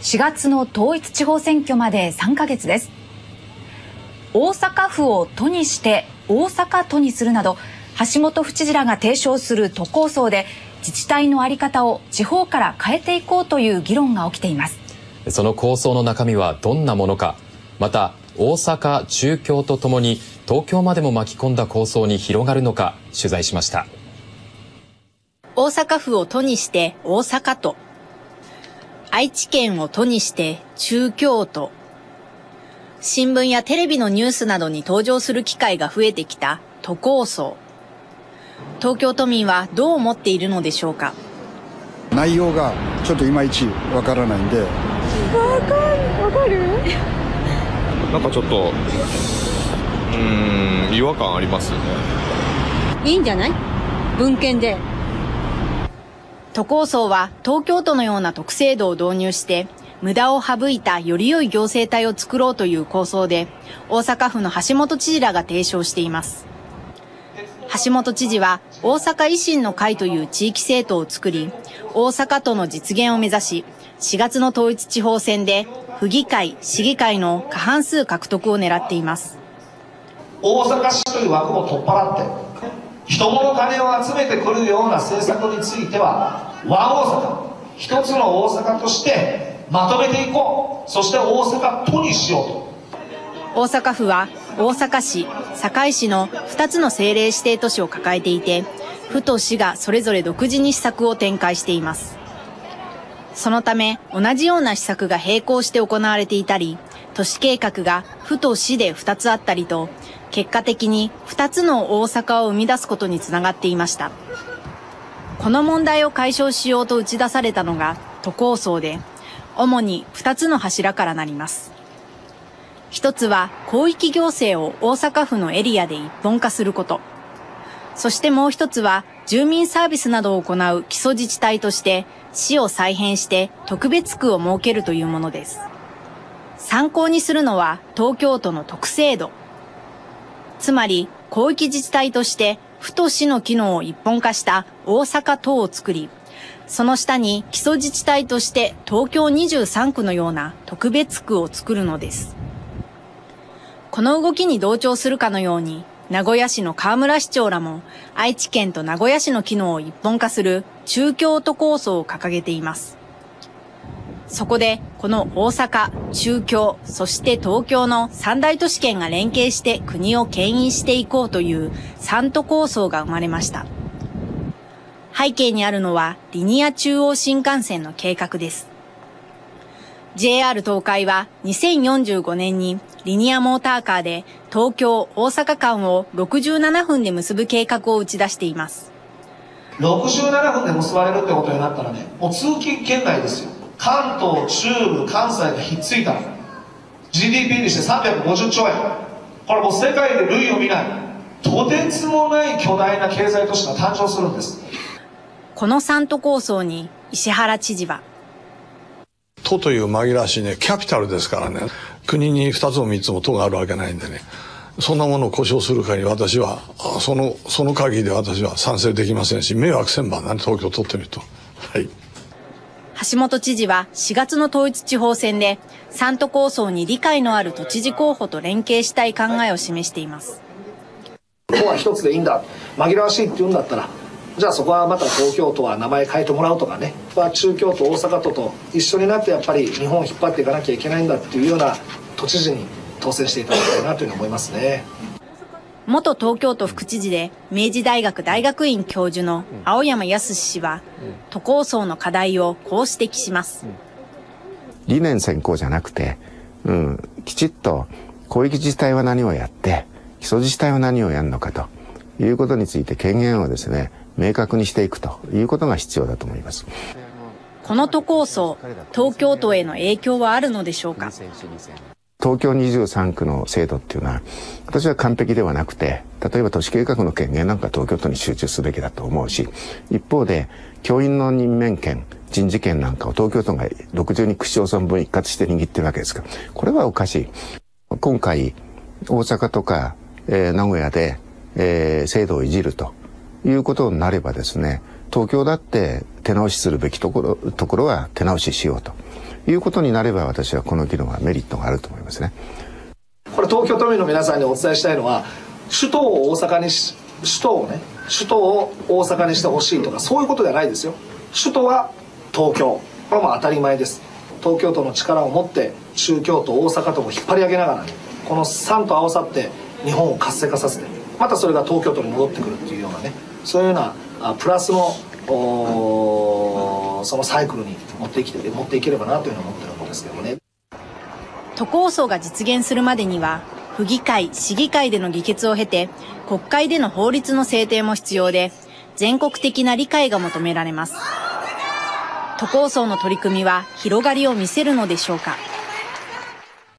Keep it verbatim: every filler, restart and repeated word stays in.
しがつの統一地方選挙までさんかげつです。大阪府を都にして大阪都にするなど、橋本府知事らが提唱する都構想で自治体の在り方を地方から変えていこうという議論が起きています。 その構想の中身はどんなものか、また大阪、中京とともに東京までも巻き込んだ構想に広がるのか取材しました。 大阪府を都にして大阪都、愛知県を都にして中京都、新聞やテレビのニュースなどに登場する機会が増えてきた都構想。東京都民はどう思っているのでしょうか。 内容がちょっといまいちわからないんで。 わかる、わかる？ なんかちょっと、うーん、違和感ありますよね。 いいんじゃない？文献で。 都構想は東京都のような特制度を導入して無駄を省いたより良い行政体を作ろうという構想で、大阪府の橋本知事らが提唱しています。橋本知事は大阪維新の会という地域政党を作り、大阪都の実現を目指し、しがつの統一地方選で府議会、市議会の過半数獲得を狙っています。 大阪市という枠を取っ払って人物金を集めてくるような政策についてはワン大阪、一つの大阪としてまとめていこう。そして大阪都にしようと。 大阪府は大阪市、堺市のふたつの政令指定都市を抱えていて、府と市がそれぞれ独自に施策を展開しています。そのため同じような施策が並行して行われていたり、都市計画が府と市でふたつあったりと、結果的にふたつの大阪を生み出すことにつながっていました。この問題を解消しようと打ち出されたのが都構想で、主にふたつの柱からなります。一つは広域行政を大阪府のエリアで一本化すること。そしてもう一つは住民サービスなどを行う基礎自治体として市を再編して特別区を設けるというものです。参考にするのは東京都の特制度。つまり広域自治体として府と市の機能を一本化した大阪都を作り、その下に基礎自治体として東京にじゅうさんくのような特別区を作るのです。この動きに同調するかのように、名古屋市の河村市長らも愛知県と名古屋市の機能を一本化する中京都構想を掲げています。そこでこの大阪、中京、そして東京の三大都市圏が連携して国を牽引していこうという三都構想が生まれました。背景にあるのはリニア中央新幹線の計画です。ジェイアール 東海はにせんよんじゅうごねんにリニアモーターカーで東京・大阪間をろくじゅうななふんで結ぶ計画を打ち出しています。 ろくじゅうななふんで結ばれるってことになったらね、もう通勤圏内ですよ。関東、中部、関西がひっついた ジーディーピー にしてさんびゃくごじゅっちょうえん。これもう世界で類を見ないとてつもない巨大な経済都市が誕生するんです。 この三都構想に石原知事は、 都という紛らわしいね、キャピタルですからね、国にふたつもみっつも都があるわけないんでね、そんなものを故障する限り私はそのその限りで私は賛成できませんし、迷惑千万なんで東京を取ってみると。はい。 橋本知事はしがつの統一地方選で三都構想に理解のある都知事候補と連携したい考えを示しています。 都は一つでいいんだ、紛らわしいって言うんだったら、じゃあそこはまた東京都は名前変えてもらうとかね、中京都、大阪都と一緒になってやっぱり日本を引っ張っていかなきゃいけないんだっていうような都知事に当選していただきたいなというふうに思いますね。 元東京都副知事で明治大学大学院教授の青山康氏は、都構想の課題をこう指摘します。 理念先行じゃなくて、うん、きちっと広域自治体は何をやって基礎自治体は何をやるのかということについて権限をですね、明確にしていくということが必要だと思います。 この都構想、東京都への影響はあるのでしょうか。 東京にじゅうさんくの制度っていうのは私は完璧ではなくて、例えば都市計画の権限なんか東京都に集中すべきだと思うし、一方で教員の任命権、人事権なんかを東京都がろくじゅうにく市町村分一括して握ってるわけですから、これはおかしい。今回大阪とか、えー、名古屋で、えー、制度をいじるということになればですね、東京だって手直しするべきところところは手直ししようということになれば、私はこの議論はメリットがあると思いますね。 これ東京都民の皆さんにお伝えしたいのは、首都を大阪にし首都をね首都を大阪にしてほしいとかそういうことではないですよ。首都は東京、これはもう当たり前です。東京都の力を持って中京都大阪都を引っ張り上げながら、このさんと合わさって日本を活性化させて、またそれが東京都に戻ってくるっていうようなね、そういうようなあプラスのそのサイクルに持ってきて持っていければなというふうに思ってるんですけどね。 都構想が実現するまでには、府議会、市議会での議決を経て、国会での法律の制定も必要で、全国的な理解が求められます。都構想の取り組みは広がりを見せるのでしょうか。